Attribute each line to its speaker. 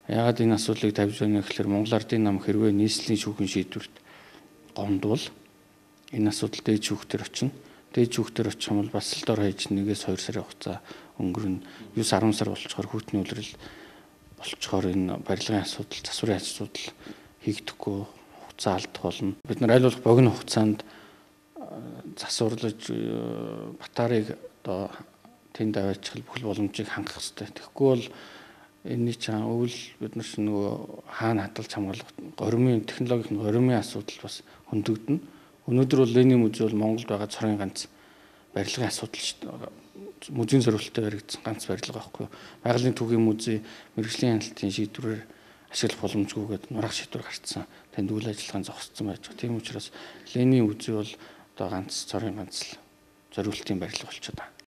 Speaker 1: Яагаад энэ асуудлыг тавьж байна гэхээр Монгол Ардын нам хэрвээ нийслэлийн шүүхийн шийдвэрт гомдвол энэ асуудал дээд шүүхтэр очино. Дээд шүүхтэр очих юм бол бас л дор хаяж 1-2 сарын хугацаа өнгөрнө. 9-10 сар болчихоор хүүтний үлрэл болчихоор энэ барилгын асуудал, засварын асуудал хийгдэхгүй хугацаа алдах болно. Бид нар аль болох богино хугацаанд засварлаж батарейг одоо тэнд аваачих бүхэл боломжийг хангах хэрэгтэй. Тэгэхгүй бол энэний чинь өвөл бид нар чинь нөгөө хаана хадгалж хамгаалах горимын технологийн горимын асуудал бас хөндөгдөнө. Өнөөдөр бол Ленин музей бол Монголд байгаа цорын ганц барилгын асуудал шүү дээ. Музейн зорилттой баригдсан ганц барилга байхгүй юу. Байгалийн түүхийн музей мэргэжлийн хяналтын шийдвэрээр ашиглах боломжгүйгээд нурах шийдвэр гарцсан. Тэнд үйл ажиллагаа зогссон байж байгаа. Тийм учраас Ленин музей бол одоо ганц цорын ганц л зориултын барилга болчиход байна.